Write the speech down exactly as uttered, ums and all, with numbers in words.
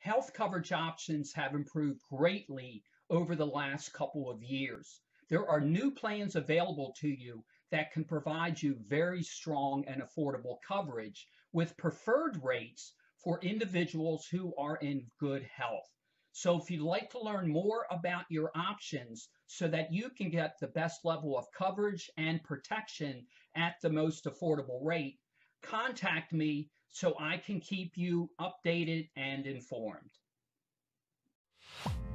Health coverage options have improved greatly over the last couple of years. There are new plans available to you that can provide you very strong and affordable coverage with preferred rates for individuals who are in good health. So if you'd like to learn more about your options so that you can get the best level of coverage and protection at the most affordable rate, contact me so I can keep you updated and informed.